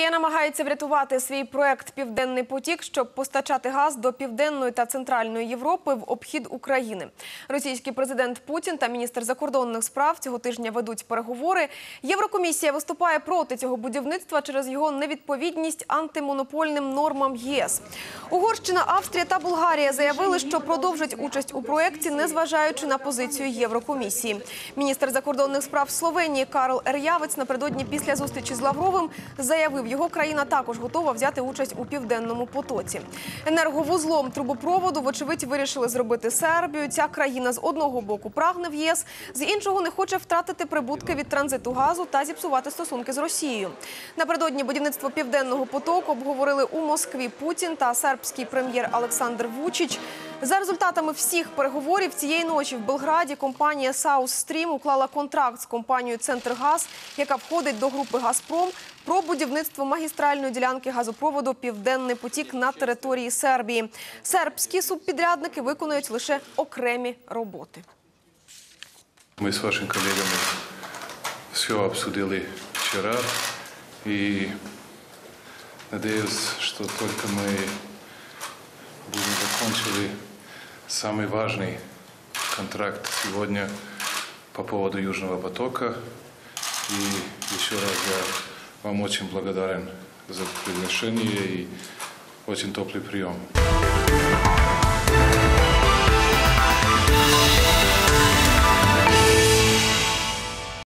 Росія намагається врятувати свій проект «Південний потік», щоб постачати газ до Південної та Центральної Європи в обхід України. Російський президент Путін та міністр закордонних справ цього тижня ведуть переговори. Єврокомісія виступає проти цього будівництва через його невідповідність антимонопольним нормам ЄС. Угорщина, Австрія та Болгарія заявили, що продовжать участь у проєкті, незважаючи на позицію Єврокомісії. Міністр закордонних справ Словенії Карл Ер'явець напередодні після зустрічі з Лавровим заявив, його країна також готова взяти участь у Південному потоці. Енерговузлом трубопроводу, вочевидь, вирішили зробити Сербію. Ця країна з одного боку прагне в єС, з іншого не хоче втратити прибутки від транзиту газу та зіпсувати стосунки з Росією. Напередодні будівництво Південного потоку обговорили у Москві Путін та сербський прем'єр Олександр Вучич. За результатами всіх переговорів цієї ночі в Белграді компанія South Stream уклала контракт з компанією «Центргаз», яка входить до групи «Газпром», про будівництво магістральної ділянки газопроводу «Південний потік» на території Сербії. Сербські субпідрядники виконують лише окремі роботи. Ми з вашими колегами все обсудили вчора і надеюсь, що тільки ми будем закончили самый важный контракт сегодня по поводу Южного потока. И еще раз я вам очень благодарен за приглашение и очень теплый прием.